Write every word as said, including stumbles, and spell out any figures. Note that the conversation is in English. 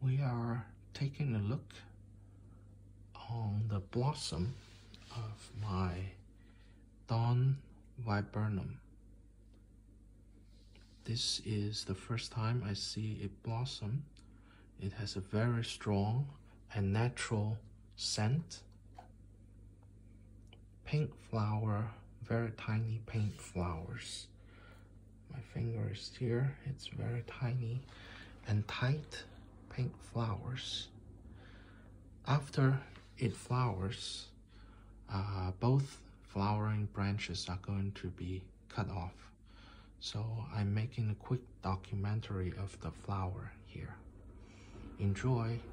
we are taking a look on the blossom of my dawn viburnum. This is the first time I see it blossom. It has a very strong and natural scent. Pink flower, very tiny pink flowers. My finger is here, it's very tiny and tight pink flowers. After it flowers, uh, both flowering branches are going to be cut off. So I'm making a quick documentary of the flower here. Enjoy.